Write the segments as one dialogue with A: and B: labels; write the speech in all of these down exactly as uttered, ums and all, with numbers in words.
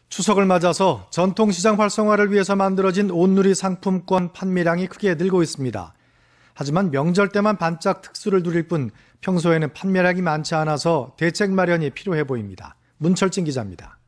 A: 추석을 맞아서 전통시장 활성화를 위해서 만들어진 온누리 상품권 판매량이 크게 늘고 있습니다. 하지만 명절 때만 반짝 특수를 누릴 뿐 평소에는 판매량이 많지 않아서 대책 마련이 필요해 보입니다. 문철진 기자입니다.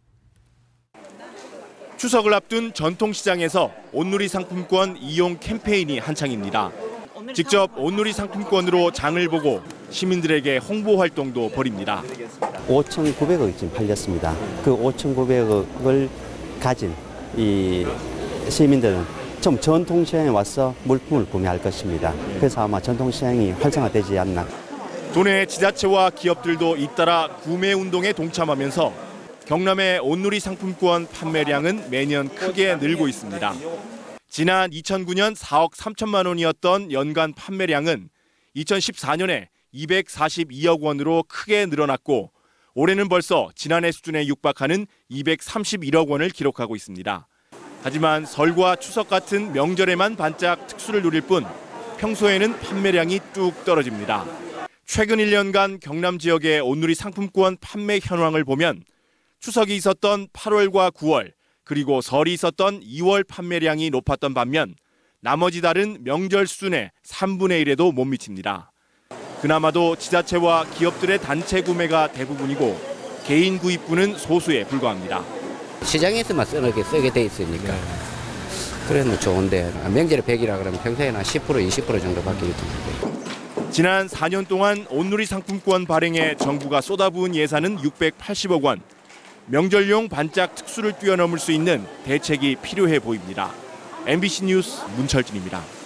B: 추석을 앞둔 전통시장에서 온누리 상품권 이용 캠페인이 한창입니다. 직접 온누리 상품권으로 장을 보고 시민들에게 홍보 활동도 벌입니다.
C: 오천구백억이 팔렸습니다. 그 오천구백억을 가진 이 시민들은 좀 전통시장에 와서 물품을 구매할 것입니다. 그래서 아마 전통시장이 활성화되지 않나.
B: 도내 지자체와 기업들도 잇따라 구매 운동에 동참하면서 경남의 온누리 상품권 판매량은 매년 크게 늘고 있습니다. 지난 이천구 년 사억 삼천만 원이었던 연간 판매량은 이천십사 년에 이백사십이억 원으로 크게 늘어났고 올해는 벌써 지난해 수준에 육박하는 이백삼십일억 원을 기록하고 있습니다. 하지만 설과 추석 같은 명절에만 반짝 특수를 누릴 뿐 평소에는 판매량이 뚝 떨어집니다. 최근 일 년간 경남 지역의 온누리 상품권 판매 현황을 보면 추석이 있었던 팔월과 구월, 그리고 설이 있었던 이월 판매량이 높았던 반면 나머지 달은 명절 수준의 삼분의 일에도 못 미칩니다. 그나마도 지자체와 기업들의 단체 구매가 대부분이고 개인 구입부는 소수에 불과합니다.
D: 시장에서만 쓰게, 쓰게 돼 있으니까 그래도 좋은데 명절에 백이라 그러면 평소에는 십 퍼센트, 이십 퍼센트 정도밖에 있던데.
B: 지난 사 년 동안 온누리 상품권 발행에 정부가 쏟아부은 예산은 육백팔십억 원. 명절용 반짝 특수를 뛰어넘을 수 있는 대책이 필요해 보입니다. 엠비씨 뉴스 문철진입니다.